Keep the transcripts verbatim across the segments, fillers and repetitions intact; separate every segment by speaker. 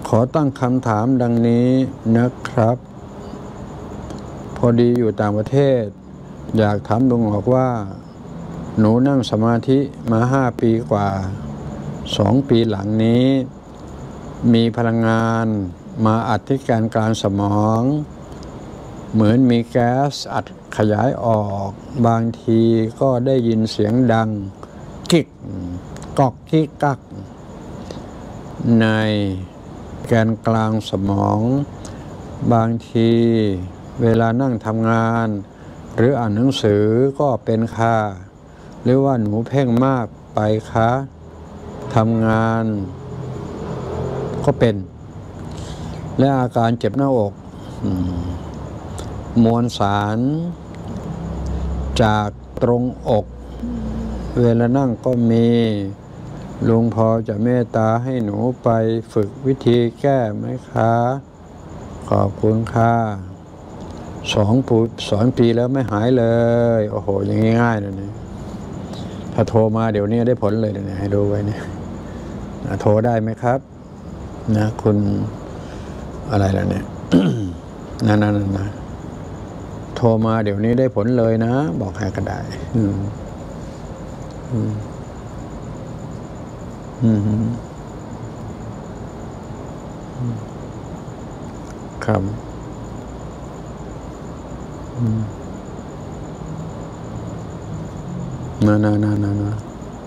Speaker 1: ขอตั้งคำถามดังนี้นะครับพอดีอยู่ต่างประเทศอยากถามลุงออกว่าหนูนั่งสมาธิมาห้าปีกว่าสองปีหลังนี้มีพลังงานมาอัดที่แกนกลางสมองเหมือนมีแก๊สอัดขยายออกบางทีก็ได้ยินเสียงดังกิกกอกกิกกักในแกนกลางสมองบางทีเวลานั่งทำงานหรืออ่านหนังสือก็เป็นค่ะหรือว่าหนูเพ่งมากไปคะทำงานก็เป็นและอาการเจ็บหน้าอกมวลสารจากตรงอกเวลานั่งก็มีลุงพอจะเมตตาให้หนูไปฝึกวิธีแก้ไหมคะขอบคุณค่ะสองปีสองปีแล้วไม่หายเลยโอ้โหอย่างง่ายๆเลยเนี่ยถ้าโทรมาเดี๋ยวนี้ได้ผลเลยเนี่ยให้ดูไว้เนี่ยโทรได้ไหมครับนะคุณอะไรล่ะเนี่ย นั่นนั่นนะโทรมาเดี๋ยวนี้ได้ผลเลยนะบอกให้ก็ได้อืมอืมอืมครับนะนะนะนะนะ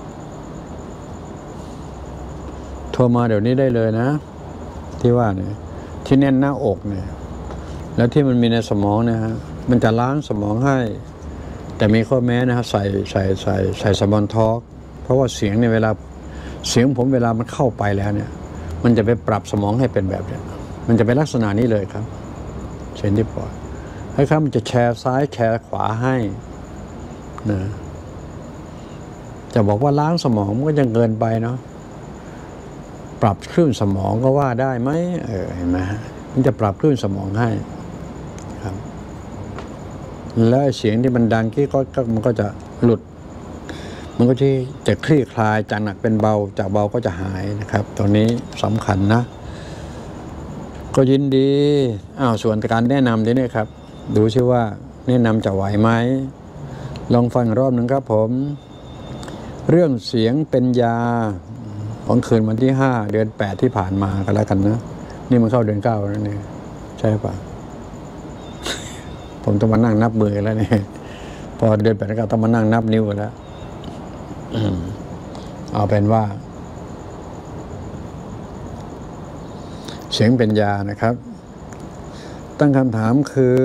Speaker 1: โทรมาเดี๋ยวนี้ได้เลยนะที่ว่าเนี่ยที่แน่นหน้าอกเนี่ยแล้วที่มันมีในสมองเนี่ยฮะมันจะล้างสมองให้แต่มีข้อแม้นะครับใส่ใส่ใส่ใส่สมอนทอกเพราะว่าเสียงในเวลาเสียงผมเวลามันเข้าไปแล้วเนี่ยมันจะไปปรับสมองให้เป็นแบบเนี้ยมันจะเป็นลักษณะนี้เลยครับเช่นที่ปอดให้ครับมันจะแชร์ซ้ายแชร์ขวาให้นะจะบอกว่าล้างสมองมันก็ยังเกินไปเนาะปรับคลื่นสมองก็ว่าได้ไหมเออเห็นไหมมันจะปรับคลื่นสมองให้ครับแล้วเสียงที่มันดังกี้ก็มันก็จะหลุดมันก็จะจะคลี่คลายจากหนักเป็นเบาจากเบาก็จะหายนะครับตรงนี้สำคัญนะก็ยินดีอ้าวส่วนการแนะนำทีนี้ครับดูซิว่าแนะนำจะไหวไหมลองฟังรอบหนึ่งครับผมเรื่องเสียงเป็นยาของคืนวันที่ห้าเดือนแปดที่ผ่านมากันแล้วกันนะนี่มันเข้าเดือนเก้าแล้วนี่ใช่ปะ ผมต้องมานั่งนับมือแล้วนี่พอเดือนแปดก็ต้องมานั่งนับนิ้วแล้วเอาเป็นว่าเสียงเป็นยานะครับตั้งคำถามคือ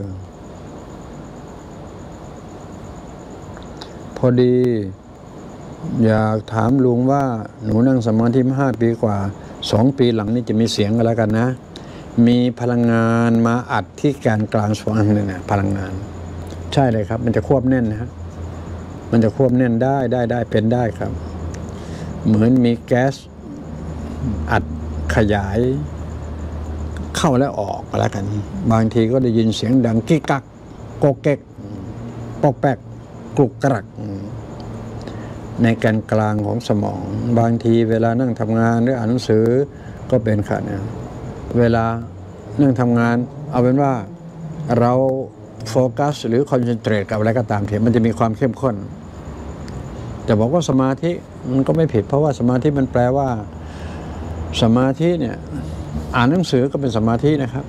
Speaker 1: พอดีอยากถามลุงว่าหนูนั่งสมาธิมาห้าปีกว่าสองปีหลังนี้จะมีเสียงกันแล้วกันนะมีพลังงานมาอัดที่แกนกลางสมองเนี่ยนะพลังงานใช่เลยครับมันจะควบแน่นนะฮะมันจะควบแน่นได้ได้ได้เป็นได้ครับเหมือนมีแก๊สอัดขยายเข้าและออกแล้วกันบางทีก็ได้ยินเสียงดังกิ๊กกักโกเก๊กปอกแป๊กกรุกกรักในแกนกลางของสมองบางทีเวลานั่งทำงานหรืออ่านหนังสือก็เป็นค่ะเนี่ยเวลานั่งทำงานเอาเป็นว่าเราโฟกัสหรือคอนเซนเทรตกับอะไรก็ตามทีมันจะมีความเข้มข้นจะบอกว่าสมาธิมันก็ไม่ผิดเพราะว่าสมาธิมันแปลว่าสมาธิเนี่ยอ่านหนังสือก็เป็นสมาธินะครับ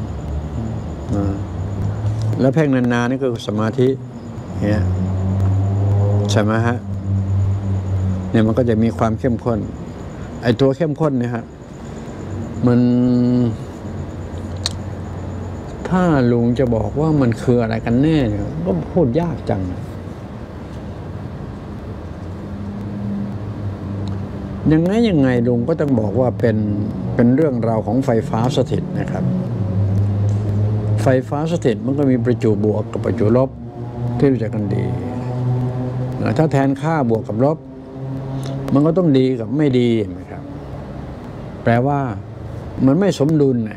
Speaker 1: แล้วเพ่งนานๆนี่คือสมาธิเนี่ยใช่ไหมฮะเนี่ยมันก็จะมีความเข้มข้นไอ้ตัวเข้มข้นเนี่ยฮะมันถ้าลุงจะบอกว่ามันคืออะไรกันแน่เนี่ยก็พูดยากจังยังไงยังไงลุงก็ต้องบอกว่าเป็นเป็นเรื่องราวของไฟฟ้าสถิตนะครับไฟฟ้าสถิตมันก็มีประจุบวกกับประจุลบที่รู้จักกันดีถ้าแทนค่าบวกกับลบมันก็ต้องดีกับไม่ดีนะครับแปลว่ามันไม่สมดุลนะ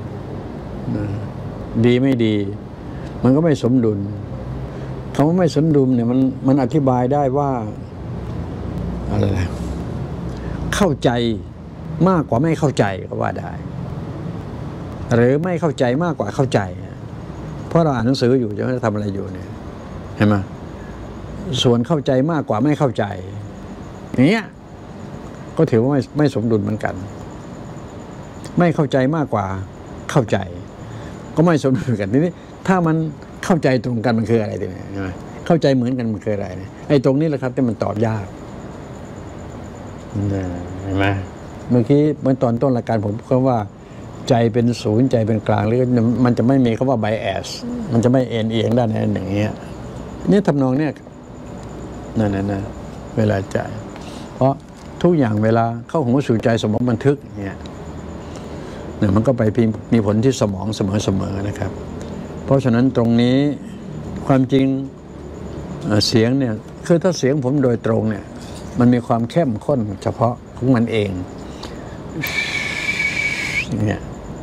Speaker 1: ดีไม่ดีมันก็ไม่สมดุลคำว่าไม่สมดุลเนี่ยมันมันอธิบายได้ว่าอะไรเข้าใจมากกว่าไม่เข้าใจก็ว่าได้หรือไม่เข้าใจมากกว่าเข้าใจเพราะเราอ่านหนังสืออยู่จะทำอะไรอยู่เนี่ยเห็นไหมส่วนเข้าใจมากกว่าไม่เข้าใจอย่างเงี้ยก็ถือว่าไม่ไม่สมดุลเหมือนกันไม่เข้าใจมากกว่าเข้าใจก็ไม่สมดุลกันทีนี้ถ้ามันเข้าใจตรงกันมันคืออะไรทีนี้ใช่ไหมเข้าใจเหมือนกันมันคืออะไรเนี่ยไอ้ตรงนี้แหละครับที่มันตอบยากเห็นไหมเมื่อกี้เมื่อตอนต้นรายการผมพูดว่าใจเป็นศูนย์ใจเป็นกลางหรือมันจะไม่มีคำว่า bias มันจะไม่เอ็นเอียงด้านใดด้านหนึ่งอย่างเงี้ยนี่ทำนองเนี่ยนั่นนั่นนะเวลาใจเพราะทุกอย่างเวลาเข้าหูสู่ใจสมองบันทึกเนี่ยเนี่ยมันก็ไปมีผลที่สมองเสมอๆนะครับเพราะฉะนั้นตรงนี้ความจริงเสียงเนี่ยคือถ้าเสียงผมโดยตรงเนี่ยมันมีความเข้มข้นเฉพาะของมันเองเนี่ย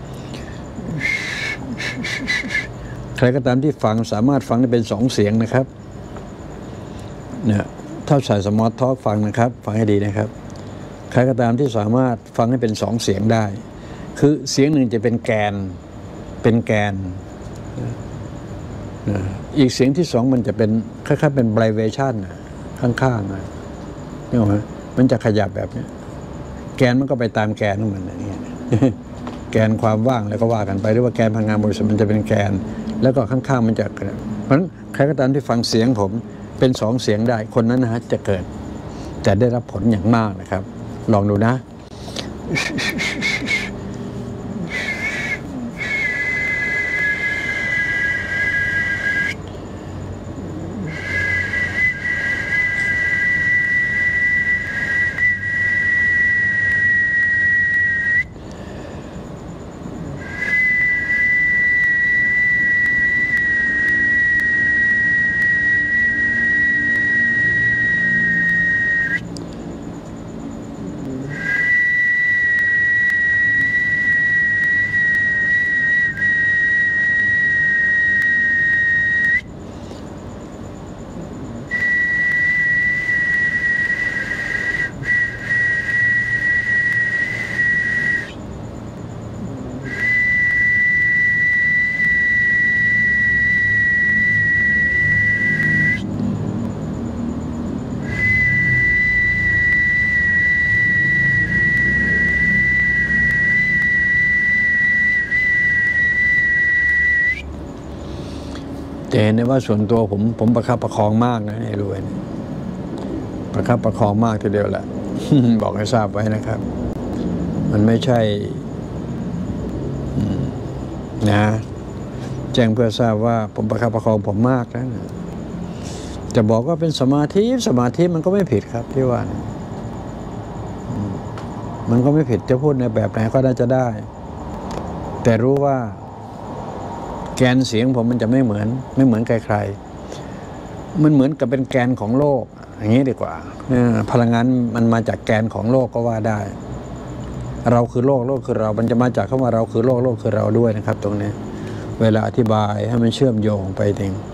Speaker 1: ใครก็ตามที่ฟังสามารถฟังได้เป็นสองเสียงนะครับเนี่ยถ้าใส่สมอร์ททอล์กฟังนะครับฟังให้ดีนะครับใครก็ตามที่สามารถฟังให้เป็นสองเสียงได้คือเสียงหนึ่งจะเป็นแกนเป็นแกนอีกเสียงที่สองมันจะเป็นคล้ายๆเป็นไบรเวชั่นข้างๆนะนี่หรอมันจะขยับแบบนี้แกนมันก็ไปตามแกนของมันอย่างเงี้ยแกนความว่างแล้วก็ว่ากันไปหรือว่าแกนพลังงานบริสุทธิ์มันจะเป็นแกนแล้วก็ข้างๆมันจะเพราะฉะนั้นใครก็ตามที่ฟังเสียงผมเป็นสองเสียงได้คนนั้นนะฮะจะเกิดจะได้รับผลอย่างมากนะครับลองดูนะจะเห็นได้ว่าส่วนตัวผมผมประคับประคองมากนะไอ้รวยประคับประคองมากทีเดียวแหละ บอกให้ทราบไว้นะครับมันไม่ใช่นะแจ้งเพื่อทราบว่าผมประคับประคองผมมากนะจะบอกว่าเป็นสมาธิสมาธิมันก็ไม่ผิดครับที่ว่ามันก็ไม่ผิดจะพูดในแบบไหนก็น่าจะได้แต่รู้ว่าแกนเสียงผมมันจะไม่เหมือนไม่เหมือนใครๆมันเหมือนกับเป็นแกนของโลกอย่างนี้ดีกว่าพลังงานมันมาจากแกนของโลกก็ว่าได้เราคือโลกโลกคือเรามันจะมาจากคำว่าเราคือโลกโลกคือเราด้วยนะครับตรงนี้เวลาอธิบายให้มันเชื่อมโยงไปเอง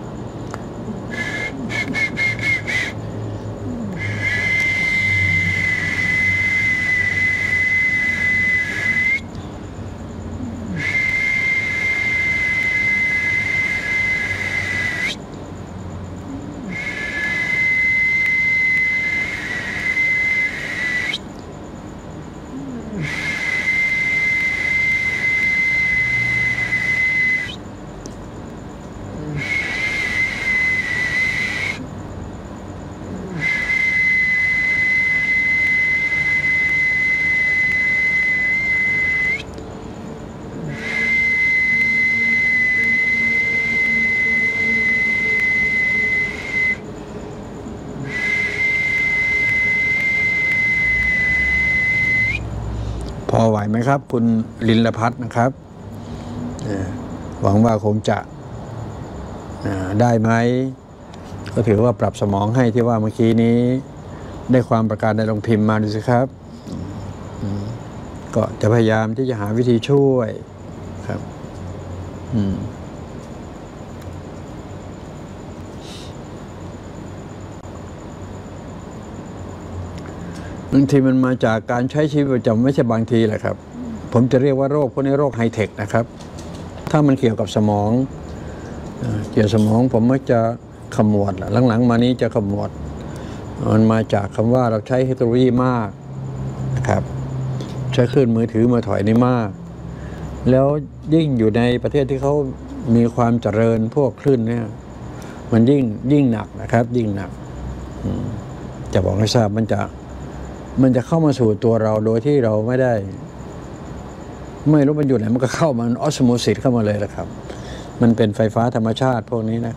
Speaker 1: พอไหวไหมครับคุณลินลพัฒน์นะครับหวังว่าคงจะได้ไหมก็ถือว่าปรับสมองให้ที่ว่าเมื่อกี้นี้ได้ความประการในลงพิมพ์มาดูสิครับก็จะพยายามที่จะหาวิธีช่วยครับอืมบางทีมันมาจากการใช้ชีวิตประจำไม่ใช่บางทีแหละครับผมจะเรียกว่าโรคพวกนี้โรคไฮเทคนะครับถ้ามันเกี่ยวกับสมองเกี่ยวกับสมองผมมักจะขมวดหลังๆมานี้จะขมวดมันมาจากคำว่าเราใช้เทคโนโลยีมากนะครับใช้คลื่นมือถือมือถอยนี่มากแล้วยิ่งอยู่ในประเทศที่เขามีความเจริญพวกคลื่นเนี่ยมันยิ่งยิ่งหนักนะครับยิ่งหนักจะบอกให้ทราบมันจะมันจะเข้ามาสู่ตัวเราโดยที่เราไม่ได้ไม่รู้มันอยู่ไหนมันก็เข้ามันออสโมซิสเข้ามาเลยนะครับ มันเป็นไฟฟ้าธรรมชาติพวกนี้นะ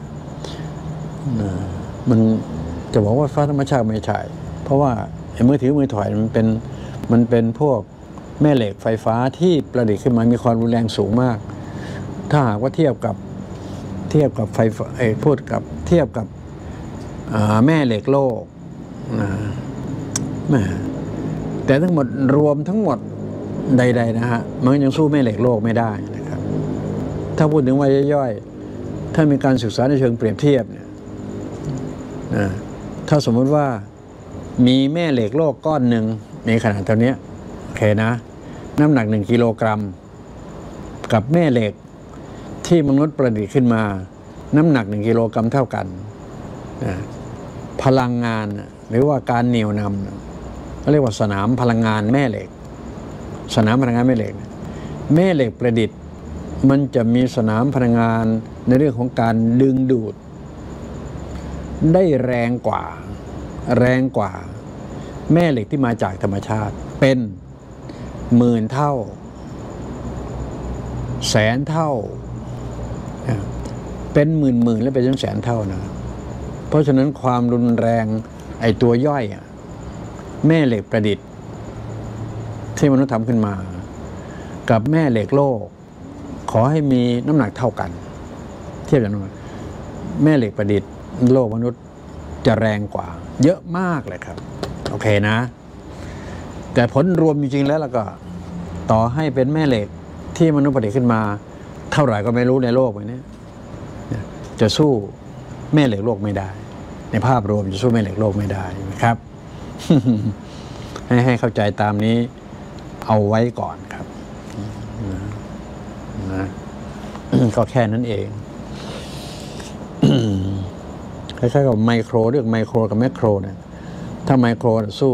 Speaker 1: มันจะบอกว่าไฟฟ้าธรรมชาติไม่ใช่เพราะว่าไอ้มือถือมือถอยมันเป็นมันเป็นพวกแม่เหล็กไฟฟ้าที่ประดิษฐ์ขึ้นมามีความรุนแรงสูงมากถ้าหากว่าเทียบกับเทียบกับไฟไอ้พูดกับเทียบกับแม่เหล็กโลกนะแม่แต่ทั้งหมดรวมทั้งหมดใดๆนะฮะมันยังสู้แม่เหล็กโลกไม่ได้นะครับถ้าพูดถึงว่าย่อยๆถ้ามีการศึกษาในเชิงเปรียบเทียบเนี่ยนะถ้าสมมติว่ามีแม่เหล็กโลกก้อนหนึ่งในขนาดเท่านี้โอเคนะน้ำหนักหนึ่งกิโลกรัมกับแม่เหล็กที่มนุษย์ประดิษฐ์ขึ้นมาน้ำหนักหนึ่งกิโลกรัมเท่ากันนะพลังงานหรือว่าการเหนี่ยวนำเขาเรียกว่าสนามพลังงานแม่เหล็กสนามพลังงานแม่เหล็กแม่เหล็กประดิษฐ์มันจะมีสนามพลังงานในเรื่องของการดึงดูดได้แรงกว่าแรงกว่าแม่เหล็กที่มาจากธรรมชาติเป็นหมื่นเท่าแสนเท่าเป็นหมื่นหมื่นและเป็นถึงแสนเท่านะเพราะฉะนั้นความรุนแรงไอ้ตัวย่อยอ่ะแม่เหล็กประดิษฐ์ที่มนุษย์ทำขึ้นมากับแม่เหล็กโลกขอให้มีน้ำหนักเท่ากันเทียบกันว่าแม่เหล็กประดิษฐ์โลกมนุษย์จะแรงกว่าเยอะมากเลยครับโอเคนะแต่ผลรวมจริงๆแล้วแล้วก็ต่อให้เป็นแม่เหล็กที่มนุษย์ประดิษฐ์ขึ้นมาเท่าไหร่ก็ไม่รู้ในโลกนี้จะสู้แม่เหล็กโลกไม่ได้ในภาพรวมจะสู้แม่เหล็กโลกไม่ได้นะครับ ให้ให้เข้าใจตามนี้เอาไว้ก่อนครับนะนะ ก็แค่นั้นเอง คล้ายๆกับไมโครเรื่องไมโครกับแมคโครเนี่ยถ้าไมโครสู้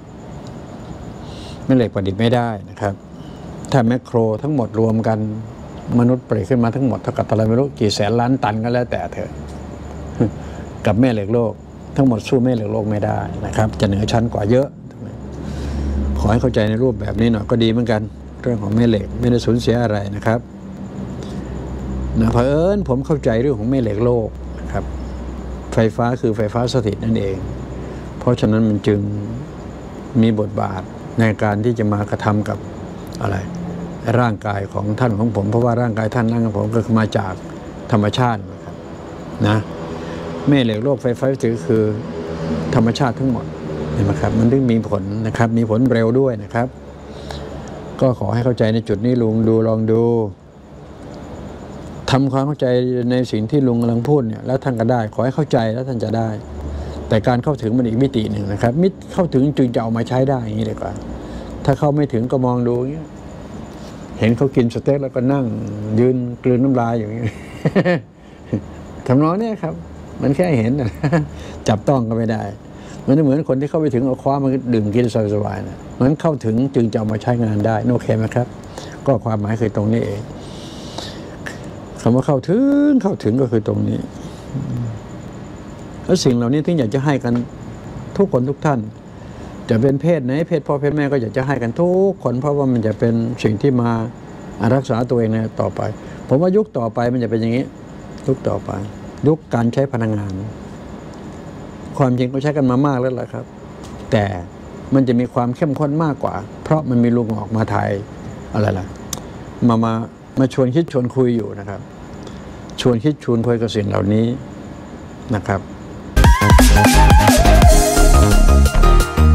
Speaker 1: แม่เหล็กประดิษฐ์ไม่ได้นะครับถ้าแมคโครทั้งหมดรวมกันมนุษย์ประดิษฐ์ขึ้นมาทั้งหมดเท่ากับอะไรไม่รู้กี่แสนล้านตันก็แล้วแต่เถอะกับแม่เหล็กโลกทั้งหมดสู้แม่เหล็กโลกไม่ได้นะครับจะเหนือชั้นกว่าเยอะขอให้เข้าใจในรูปแบบนี้หน่อยก็ดีเหมือนกันเรื่องของแม่เหล็กไม่ได้สูญเสียอะไรนะครับนะเผอิญผมเข้าใจเรื่องของแม่เหล็กโลกนะครับไฟฟ้าคือไฟฟ้าสถิตนั่นเองเพราะฉะนั้นมันจึงมีบทบาทในการที่จะมากระทำกับอะไรร่างกายของท่านของผมเพราะว่าร่างกายท่านร่างกายผมก็มาจากธรรมชาตินะครับนะแม่เหล็กโลกไฟฟ้าถือคือธรรมชาติทั้งหมดนะครับมันถึงมีผลนะครับมีผลเร็วด้วยนะครับก็ขอให้เข้าใจในจุดนี้ลุงดูลองดูทำความเข้าใจในสิ่งที่ลุงกำลังพูดเนี่ยแล้วท่านก็ได้ขอให้เข้าใจแล้วท่านจะได้แต่การเข้าถึงมันอีกมิติหนึ่งนะครับมิตรเข้าถึงจึงจะเอามาใช้ได้อย่างนี้เลยกว่าถ้าเข้าไม่ถึงก็มองดูอย่างนี้เห็นเขากินสเต็กแล้วก็นั่งยืนกลืนน้ำลายอย่างนี้ ทำนองนี้ครับมันแค่เห็นนะ จับต้องก็ไม่ได้มันเหมือนคนที่เข้าไปถึงเอาคว้ามันดื่มกินสบายๆนะมันเข้าถึงจึงจะเอามาใช้งานได้โอเคไหมครับก็ความหมายคือตรงนี้เองคำว่าเข้าถึงเข้าถึงก็คือตรงนี้แล้วสิ่งเหล่านี้ที่อยากจะให้กันทุกคนทุกท่านจะเป็นเพศไหนเพศพ่อเพศแม่ก็อยากจะให้กันทุกคนเพราะว่ามันจะเป็นสิ่งที่มารักษาตัวเองในต่อไปผมว่ายุคต่อไปมันจะเป็นอย่างนี้ยุคต่อไปยุคการใช้พลังงานความจริงก็ใช้กันมามากแล้วแหละครับแต่มันจะมีความเข้มข้นมากกว่าเพราะมันมีลุงออกมาถ่ายอะไรล่ะมามามาชวนคิดชวนคุยอยู่นะครับชวนคิดชวนคุยกับสิ่งเหล่านี้นะครับ